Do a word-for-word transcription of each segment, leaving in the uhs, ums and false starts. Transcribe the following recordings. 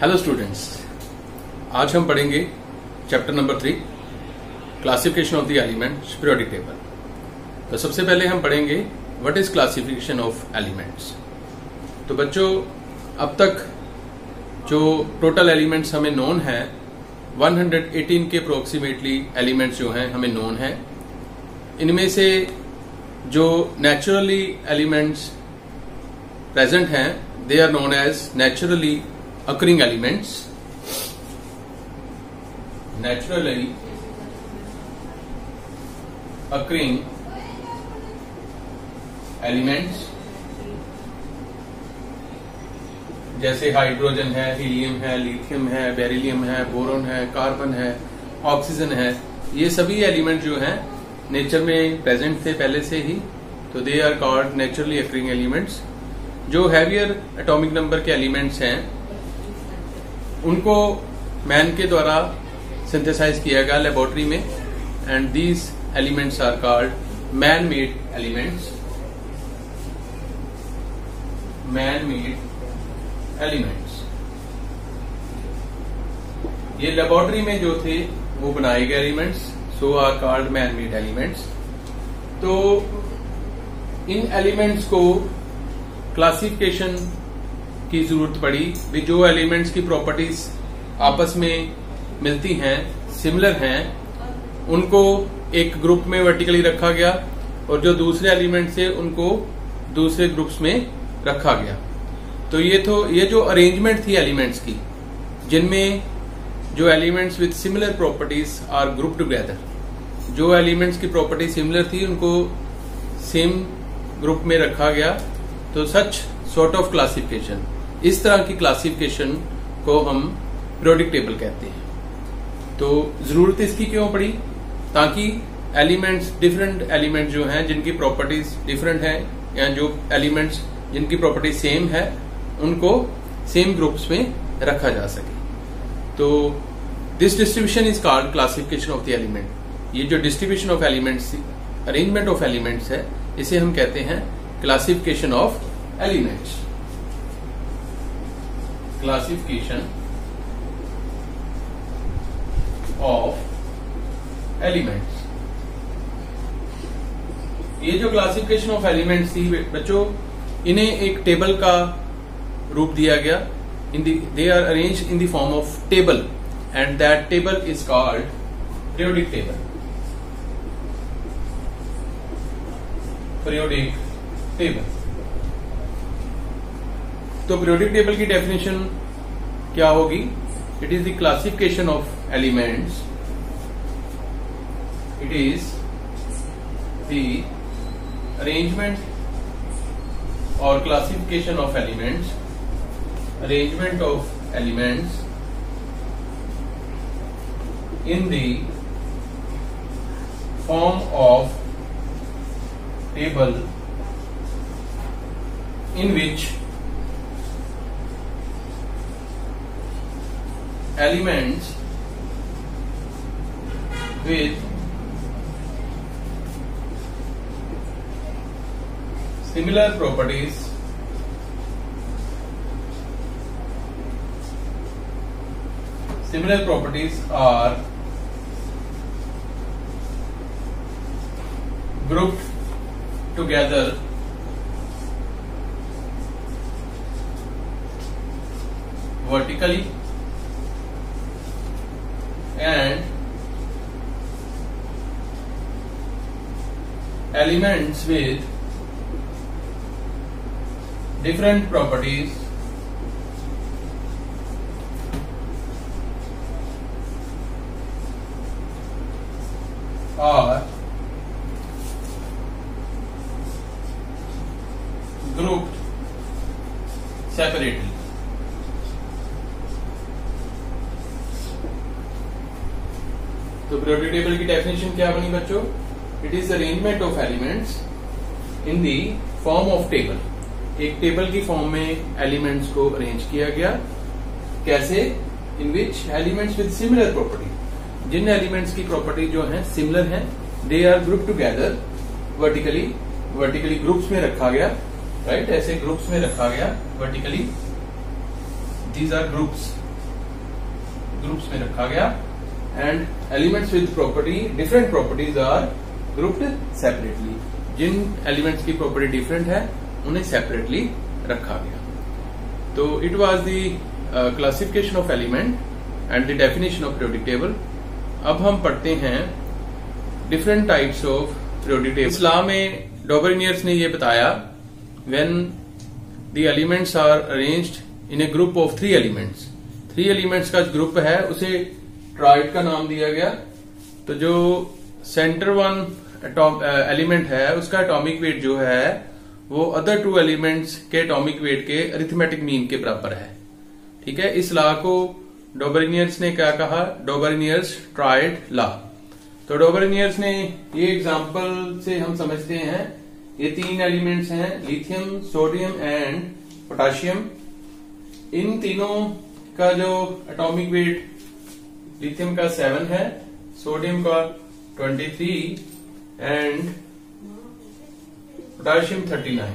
Hello students, आज हम पढ़ेंगे chapter number three, classification of the elements, periodic table. तो सबसे पहले हम पढ़ेंगे what is classification of elements. तो बच्चों, अब तक जो टोटल एलिमेंट्स हमें नोन है एक सौ अठारह के अप्रोक्सीमेटली एलिमेंट्स जो हैं हमें नोन है। इनमें से जो नेचुरली एलिमेंट्स प्रेजेंट हैं they are known as naturally occurring elements, naturally occurring elements जैसे हाइड्रोजन है, हीलियम है, लिथियम है, बेरिलियम है, बोरोन है, कार्बन है, ऑक्सीजन है। ये सभी एलिमेंट जो हैं नेचर में प्रेजेंट थे पहले से ही, तो they are called naturally occurring elements. जो हैवियर एटॉमिक नंबर के एलिमेंट्स हैं उनको मैन के द्वारा सिंथेसाइज किया गया लेबोरेटरी में, and these elements are called man made elements. Man made elements ये लेबोरेटरी में जो थे वो बनाए गए elements, so are called man made elements. तो इन एलिमेंट्स को क्लासिफिकेशन की जरूरत पड़ी भी। जो एलिमेंट्स की प्रॉपर्टीज आपस में मिलती हैं, सिमिलर हैं, उनको एक ग्रुप में वर्टिकली रखा गया और जो दूसरे एलिमेंट्स थे उनको दूसरे ग्रुप्स में रखा गया। तो ये तो ये जो अरेंजमेंट थी एलिमेंट्स की, जिनमें जो elements with similar properties are group together, जो एलिमेंट्स की प्रॉपर्टी सिमिलर थी उनको सेम ग्रुप में रखा गया। तो सच सॉर्ट ऑफ क्लासिफिकेशन, इस तरह की क्लासिफिकेशन को हम पीरियोडिक टेबल कहते हैं। तो जरूरत इसकी क्यों पड़ी? ताकि एलिमेंट्स, डिफरेंट एलिमेंट जो हैं जिनकी प्रॉपर्टीज डिफरेंट हैं या जो एलिमेंट्स जिनकी प्रॉपर्टी सेम है उनको सेम ग्रुप्स में रखा जा सके। तो this distribution is called classification of the element. ये जो distribution of elements, arrangement of elements है, इसे हम कहते हैं classification of elements. Classification of elements. ये जो क्लासिफिकेशन ऑफ एलिमेंट्स थी बच्चों, इन्हें एक टेबल का रूप दिया गया। In the they are arranged in the form of table, and that table is called periodic table. Periodic table. तो पीरियोडिक टेबल की डेफिनेशन क्या होगी? It is the classification of elements, it is the arrangement और classification of elements, arrangement of elements in the form of table in which elements with similar properties similar properties are grouped together vertically and elements with different properties are grouped separately. तो periodic table की definition क्या बनी बच्चों? It is arrangement of elements in the form of table. एक table की फॉर्म में elements को अरेंज किया गया। कैसे? In which elements with similar property, जिन एलिमेंट्स की प्रॉपर्टी जो है सिमिलर है, they are group together vertically, vertically groups में रखा गया। राइट, ऐसे ग्रुप्स में रखा गया vertically. These are groups groups में रखा गया and elements with property different properties are grouped separately. जिन एलिमेंट्स की प्रॉपर्टी डिफरेंट है उन्हें सेपरेटली रखा गया। तो it was the classification of element and the definition of periodic table. अब हम पढ़ते हैं different types of periodic table. इस लॉ में डॉबरिनियर्स ने ये बताया when the elements are arranged in a group of three elements, three elements का ग्रुप है उसे ट्राइड का नाम दिया गया। तो जो सेंटर वन एलिमेंट है उसका एटॉमिक वेट जो है वो अदर टू एलिमेंट्स के एटॉमिक वेट के अरिथमेटिक मीन के बराबर है। ठीक है, इस लॉ को डॉबरिनियर्स ने क्या कहा, डॉबरिनियर्स ट्राइड लॉ। तो डॉबरिनियर्स ने ये एग्जांपल से हम समझते हैं, ये तीन एलिमेंट्स हैं लिथियम, सोडियम एंड पोटाशियम। इन तीनों का जो एटॉमिक वेट लिथियम का सेवन है, सोडियम का twenty three and potassium thirty nine.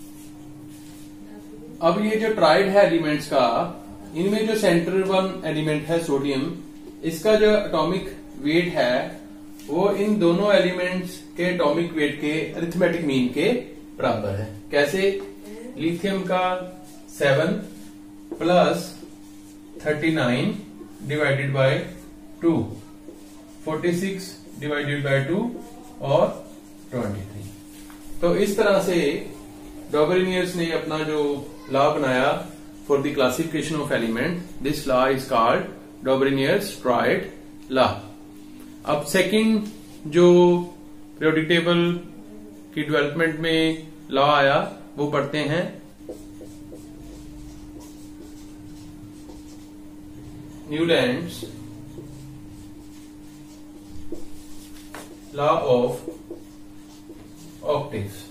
अब ये जो ट्राइड है एलिमेंट्स का, इनमें जो सेंटर वन एलिमेंट है सोडियम, इसका जो एटॉमिक वेट है वो इन दोनों एलिमेंट्स के एटॉमिक वेट के अरिथमेटिक मीन के बराबर है। कैसे? लिथियम का seven plus thirty nine divided by two, forty six divided by two और ट्वेंटी थ्री। तो इस तरह से डॉबरिनियर्स ने अपना जो लॉ बनाया for the classification of element, this law is called Dobereiner's triad law. अब सेकंड जो पीरियोडिक टेबल की डेवलपमेंट में लॉ आया वो पढ़ते हैं। Newlands law of octaves.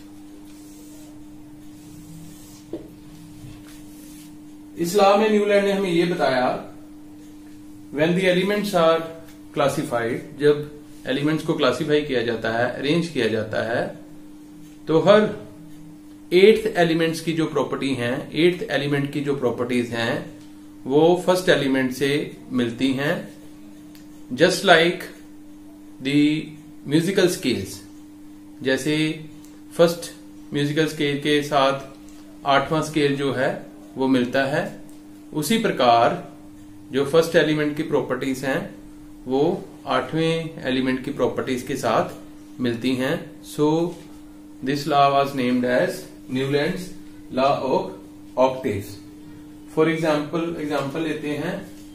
इस लॉ में न्यूलैंड ने हमें ये बताया when the elements are classified, जब एलिमेंट्स को क्लासिफाई किया जाता है, अरेंज किया जाता है, तो हर एट्थ एलिमेंट्स की जो प्रॉपर्टी हैं, एट्थ एलिमेंट की जो प्रॉपर्टीज हैं वो फर्स्ट एलिमेंट से मिलती हैं। Just like the musical scales, जैसे फर्स्ट म्यूजिकल स्केल के साथ आठवां स्केल जो है वो मिलता है, उसी प्रकार जो फर्स्ट एलिमेंट की प्रॉपर्टीज हैं वो आठवें एलिमेंट की प्रॉपर्टीज के साथ मिलती हैं। So this law was named as Newlands law of octaves. For example example लेते हैं,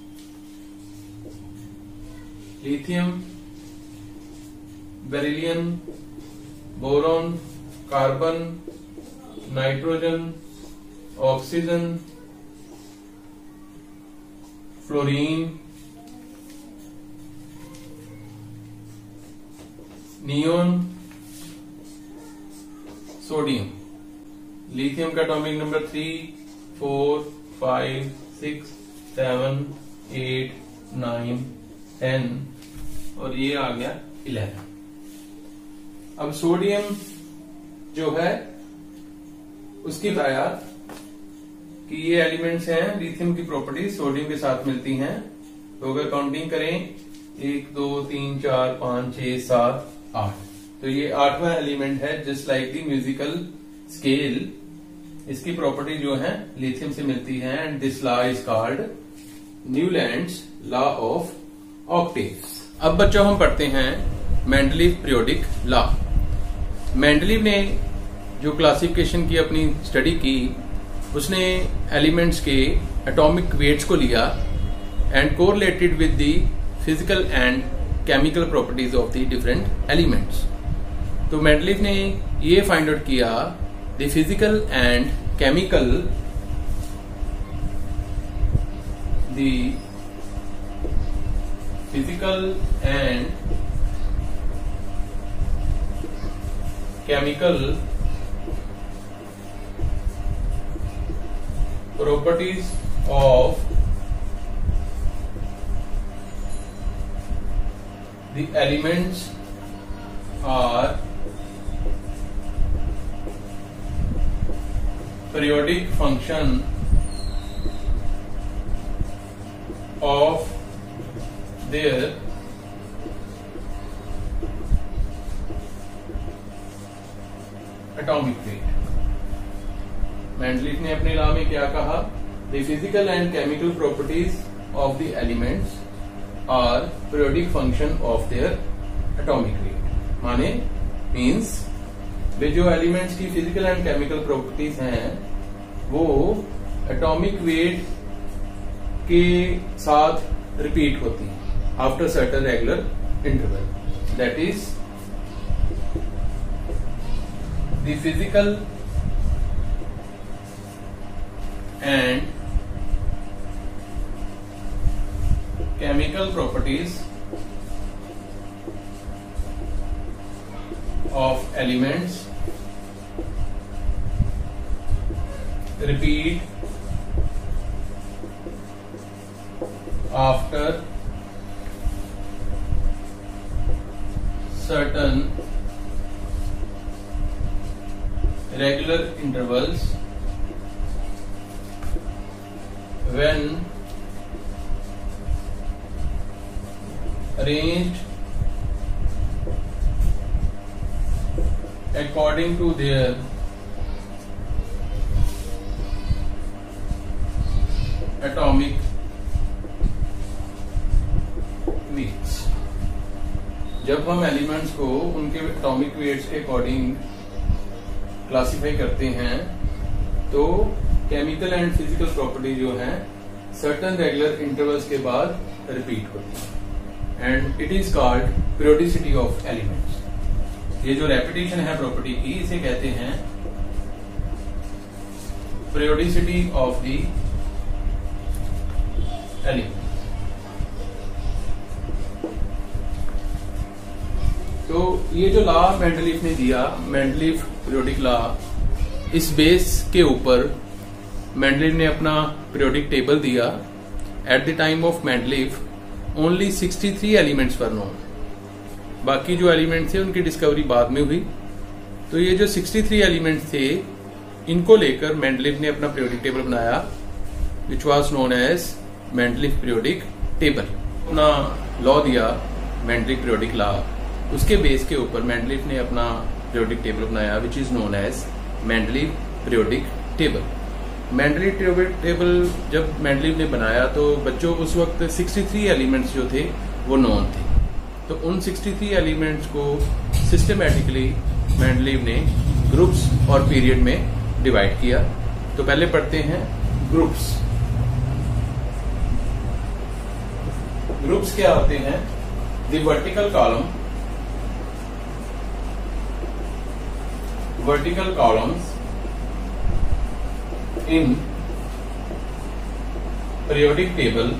lithium, beryllium, boron, carbon, nitrogen, oxygen, fluorine, neon, sodium. Lithium का atomic number three, four, five, six, seven, eight, nine, ten और ये आ गया eleven. अब sodium जो है उसकी बताया कि ये एलिमेंट्स हैं, लिथियम की प्रॉपर्टीज सोडियम के साथ मिलती हैं। तो अगर काउंटिंग करें, एक, दो, तीन, चार, पांच, छह, सात, आठ, तो ये आठवां एलिमेंट है। Just like the musical scale, इसकी प्रॉपर्टी जो है लिथियम से मिलती है and this law is called Newlands law of octaves. अब बच्चों हम पढ़ते हैं मेंडलीव पीरियोडिक लॉ। मेंडलीव ने जो क्लासिफिकेशन की अपनी स्टडी की, उसने एलिमेंट्स के एटॉमिक वेट्स को लिया and correlated with the physical and chemical properties of the different elements. तो मेंडलीव ने ये फाइंड आउट किया the physical and chemical the physical and chemical properties of the elements are periodic function of their atomic weight. Mendeleev ने अपने law में क्या कहा? The physical and chemical properties of the elements are periodic function of their atomic weight. माने means वे जो elements की physical and chemical properties हैं वो एटॉमिक वेट के साथ रिपीट होती है after certain regular interval. That is the physical and chemical properties of elements repeat after certain regular intervals when arranged according to their atomic weights. जब हम elements को उनके एटॉमिक वेट्स के according classify करते हैं तो केमिकल एंड फिजिकल प्रॉपर्टी जो है सर्टेन रेगुलर इंटरवल्स के बाद रिपीट होती है and it is called periodicity of elements. ये जो रेपिटेशन है प्रॉपर्टी की इसे कहते हैं पीरियोडिसिटी ऑफ द एलिमेंट. तो ये जो लॉ मेंडलीफ ने दिया, मेंडलीफ पीरियोडिक लॉ, इस बेस के ऊपर मेंडलीफ ने अपना पीरियोडिक टेबल दिया. At the time of Mendeleev only sixty three elements were known. बाकी जो एलिमेंट्स थे उनकी डिस्कवरी बाद में हुई. तो ये जो तिरेसठ एलिमेंट्स थे इनको लेकर मेंडलीफ ने अपना पीरियोडिक टेबल बनाया which was known as Mendeleev periodic table. अपना लॉ दिया मेंडलीफ पीरियोडिक लॉ, उसके बेस के ऊपर मेंडलीफ ने अपना पीरियोडिक टेबल बनाया which is known as Mendeleev periodic table. Mendeleev periodic table जब मेंडलीफ ने बनाया तो बच्चों उस वक्त तिरेसठ एलिमेंट्स जो थे वो नोन थे. तो उन तिरेसठ एलिमेंट्स को सिस्टमैटिकली मेंडलीफ ने ग्रुप्स और पीरियड में डिवाइड किया. तो पहले पढ़ते हैं ग्रुप्स. ग्रुप्स क्या होते हैं? The vertical column vertical columns in periodic table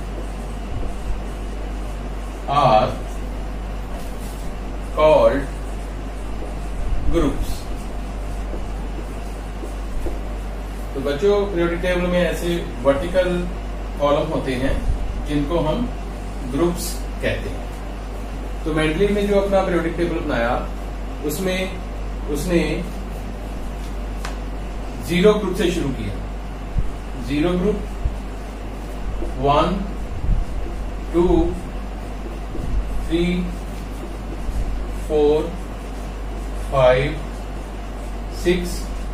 are called groups. तो बच्चों पीरियोडिक टेबल में ऐसे वर्टिकल कॉलम होते हैं जिनको हम ग्रुप्स कहते हैं. तो मेंडलीफ ने जो अपना पीरियोडिक टेबल बनाया उसमें उसने जीरो ग्रुप से शुरू किया. Zero group, one, two, three, four, five, six,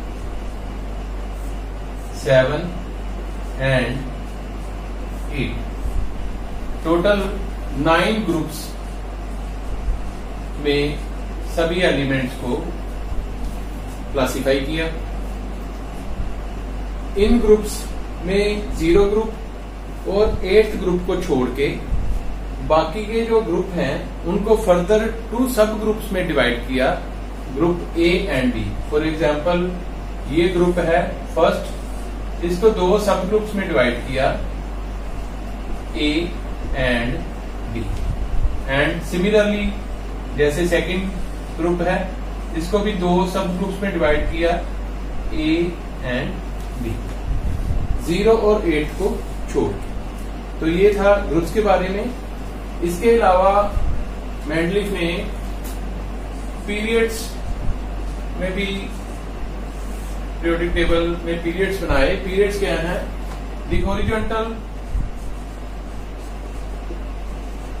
seven and eight. Total nine groups में सभी एलिमेंट्स को क्लासिफाई किया. इन ग्रुप्स में जीरो ग्रुप और एट्थ ग्रुप को छोड़ के बाकी के जो ग्रुप हैं उनको फर्दर टू सब ग्रुप्स में डिवाइड किया, group A and B. For example ये ग्रुप है फर्स्ट, इसको दो सब ग्रुप्स में डिवाइड किया, A and B. And similarly जैसे सेकंड ग्रुप है इसको भी दो सब ग्रुप्स में डिवाइड किया, ए एंड बी, जीरो और एट को छोड़. तो ये था ग्रुप्स के बारे में. इसके अलावा मेंडलीफ ने पीरियड्स में भी पीरियोडिक टेबल में पीरियड्स बनाए. पीरियड्स क्या है? The horizontal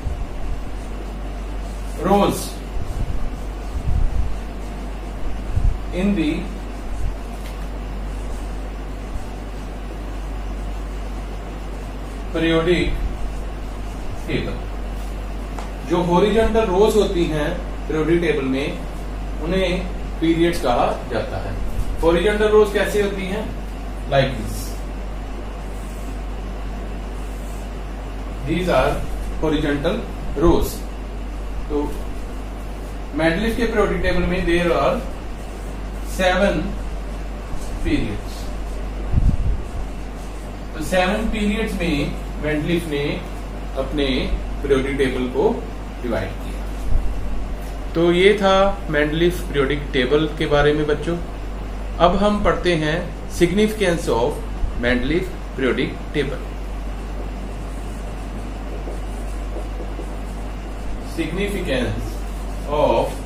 rows in the periodic table. जो हॉरिजॉन्टल रोज होती हैं पीरियोडिक टेबल में, उन्हें पीरियड्स कहा जाता है. हॉरिजॉन्टल रोज कैसे होती हैं? Like this. These are horizontal rows. तो मेंडलीफ के पीरियोडिक टेबल में देयर आर सेवन पीरियड्स. तो सेवन पीरियड्स में मेंडलीफ ने अपने पीरियोडिक टेबल को डिवाइड किया. तो ये था मेंडलीफ पीरियोडिक टेबल के बारे में बच्चों. अब हम पढ़ते हैं significance of Mendeleev periodic table. Significance of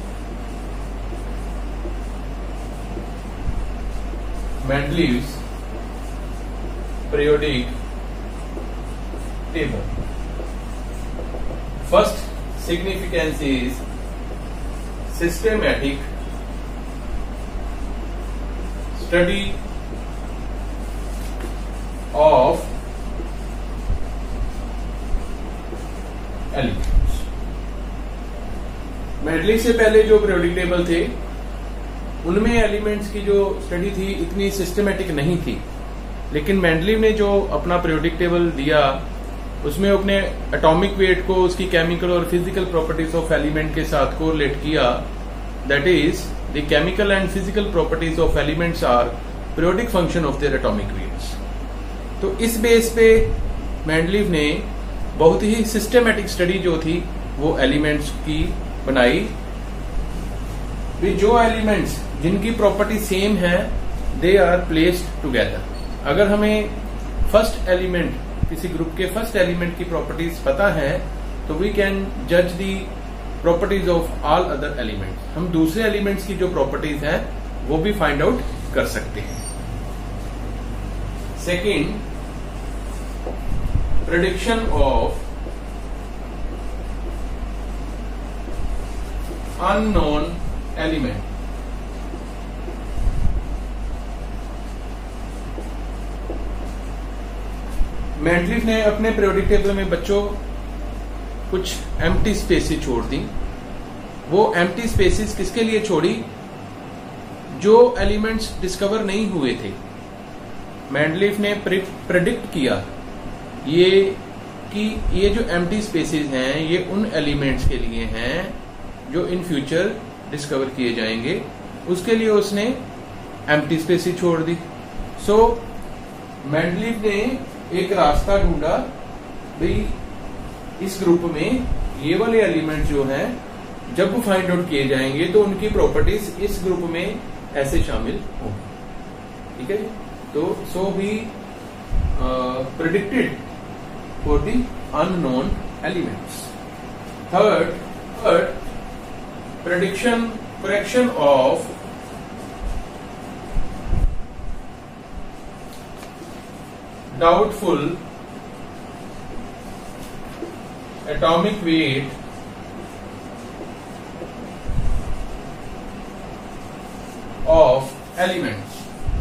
Mendeleev's periodic table. First significance is systematic study of elements. Mendeleev से पहले जो पीरियोडिक टेबल थे उनमें एलिमेंट्स की जो स्टडी थी इतनी सिस्टमेटिक नहीं थी. लेकिन मेंडलीफ ने जो अपना पीरियोडिक टेबल दिया उसमें अपने एटॉमिक वेट को उसकी केमिकल और फिजिकल प्रॉपर्टीज ऑफ एलिमेंट के साथ कोरिलेट किया. That is the chemical and physical properties of elements are periodic function of their atomic weights. तो इस बेस पे मेंडलीफ ने बहुत ही सिस्टमेटिक स्टडी जो थी वो एलिमेंट्स की बनाई. जो एलिमेंट्स जिनकी प्रॉपर्टी सेम है दे आर प्लेस्ड टुगेदर. अगर हमें फर्स्ट एलिमेंट, किसी ग्रुप के फर्स्ट एलिमेंट की प्रॉपर्टीज पता है तो वी कैन जज the properties of all other elements. हम दूसरे एलिमेंट्स की जो प्रॉपर्टीज हैं वो भी फाइंड आउट कर सकते हैं. Second, prediction of unknown element. Mendeleev ने अपने पीरियोडिक टेबल में बच्चों कुछ एम्प्टी स्पेसेस छोड़ दी. वो एम्प्टी स्पेसेस किसके लिए छोड़ी? जो एलिमेंट्स डिस्कवर नहीं हुए थे. मेंडलीफ ने प्रेडिक्ट किया ये कि ये जो एम्प्टी स्पेसेस हैं ये उन एलिमेंट्स के लिए हैं जो इन फ्यूचर डिस्कवर किए जाएंगे. उसके लिए उसने एम्प्टी स्पेसेस छोड़ दी. सो मेंडलीफ ने एक रास्ता ढूंढा, भाई इस ग्रुप में ये वाले एलिमेंट जो हैं जब फाइंड आउट किए जाएंगे तो उनकी प्रॉपर्टीज इस ग्रुप में ऐसे शामिल होंगी. ठीक है जी. तो so he predicted for the unknown elements. Third third prediction correction of doubtful atomic weight of elements.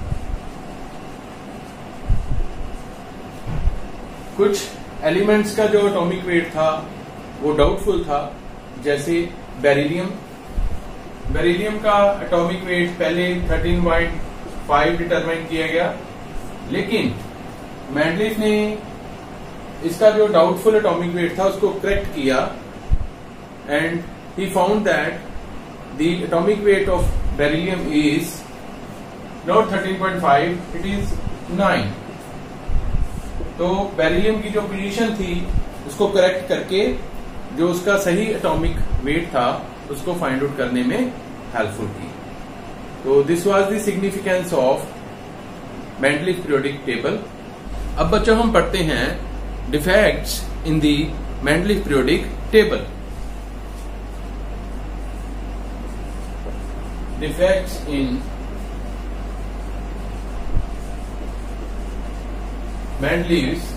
कुछ एलिमेंट्स का जो एटॉमिक वेट था वो डाउटफुल था. जैसे बेरिलियम. बेरिलियम का एटॉमिक वेट पहले थर्टीन पॉइंट फाइव डिटरमाइन किया गया, लेकिन मेंडलीफ ने इसका जो डाउटफुल एटॉमिक वेट था उसको करेक्ट किया and he found that the atomic weight of beryllium is not thirteen point five, it is nine. तो बेरिलियम की जो पोजीशन थी उसको करेक्ट करके जो उसका सही एटॉमिक वेट था उसको फाइंड आउट करने में हेल्पफुल की. तो this was the significance of Mendeleev periodic table. अब बच्चों हम पढ़ते हैं defects in the Mendeleev periodic table. Defects in Mendeleev's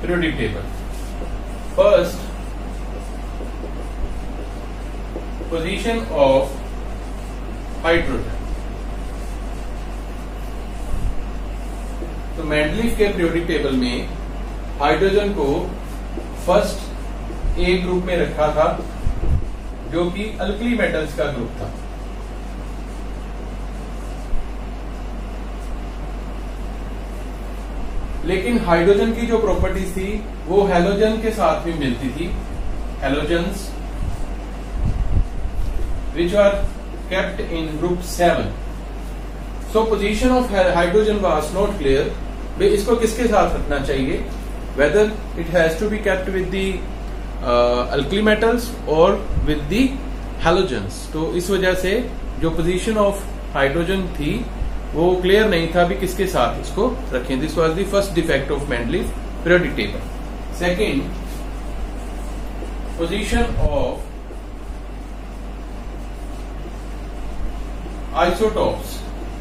periodic table. First, position of hydrogen. तो मेंडलीफ के पीरियोडिक टेबल में हाइड्रोजन को फर्स्ट ए ग्रुप में रखा था, जो कि अल्कली मेटल्स का ग्रुप था. लेकिन हाइड्रोजन की जो प्रॉपर्टीज थी वो हैलोजन के साथ भी मिलती थी. Halogens which are kept in group seven. So position of hydrogen was not clear. भाई इसको किसके साथ रखना चाहिए, whether it has to be kept with the uh, alkali metals or with the halogens. तो इस वजह से जो position of hydrogen थी वो क्लियर नहीं था भी किसके साथ इसको रखें. This was the first defect of Mendeleev periodic table. Second, position of isotopes.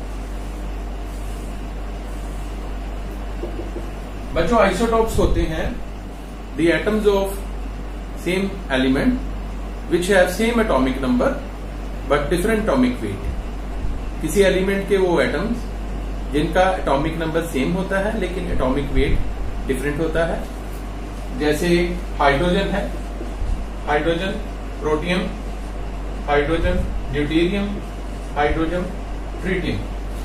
बच्चों आइसोटोप्स होते हैं the atoms of same element which have same atomic number but different atomic weight. किसी एलिमेंट के वो एटम्स जिनका एटॉमिक नंबर सेम होता है लेकिन एटॉमिक वेट डिफरेंट होता है. जैसे हाइड्रोजन है, hydrogen protium, hydrogen deuterium, hydrogen tritium.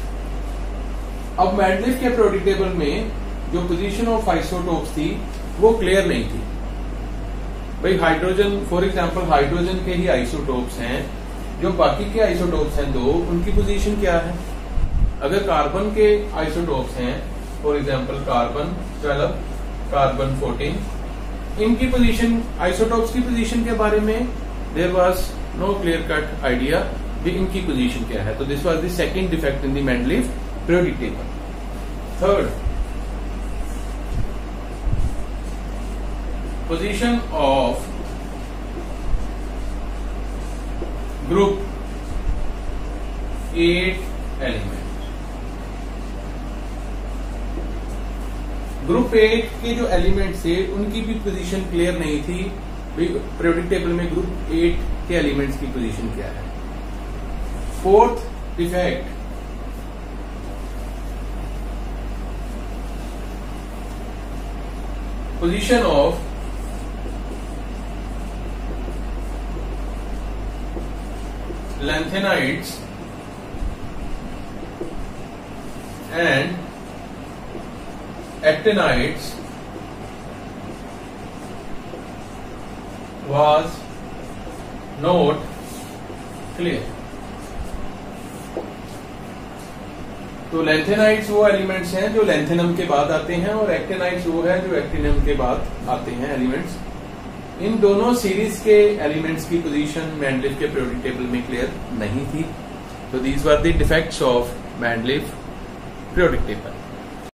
अब मेंडलीफ के पीरियोडिक टेबल में जो पोजीशन ऑफ आइसोटोप्स थी वो क्लियर नहीं थी. भाई हाइड्रोजन, फॉर एग्जांपल हाइड्रोजन के ही आइसोटोप्स हैं, जो बाकी के आइसोटोप्स हैं दो, उनकी पोजीशन क्या है. अगर कार्बन के आइसोटोप्स हैं, for example carbon twelve, carbon fourteen, इनकी पोजीशन, आइसोटोप्स की पोजीशन के बारे में there was no clear cut idea भी इनकी पोजीशन क्या है. तो this was the second defect in the Mendeleev periodic table. Third, position of group eight element. Group eight के जो एलिमेंट थे उनकी भी पोजीशन क्लियर नहीं थी. पीरियोडिक टेबल में ग्रुप एट के एलिमेंट्स की पोजीशन क्या है. Fourth defect, position of lanthanides and actinides was not clear. तो लैंथेनाइड्स वो एलिमेंट्स हैं जो लैंथेनम के बाद आते हैं और एक्टिनाइड्स वो है जो एक्टिनम के बाद आते हैं एलिमेंट्स. इन दोनों सीरीज के एलिमेंट्स की पोजीशन मेंडलीफ के पीरियोडिक टेबल में क्लियर नहीं थी. तो these were the defects of Mendeleev periodic table.